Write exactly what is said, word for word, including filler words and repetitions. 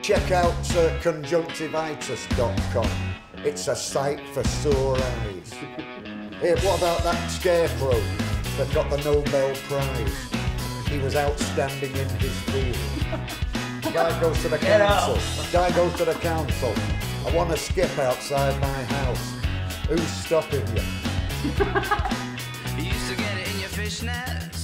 check out uh, conjunctivitis dot com. It's a site for sore eyes. Hey, what about that scarecrow that got the Nobel Prize? He was outstanding in his field. Guy goes to the Get council. out. Guy goes to the council. I want to skip outside my house. Who's stopping you? You used to get it in your fishnet.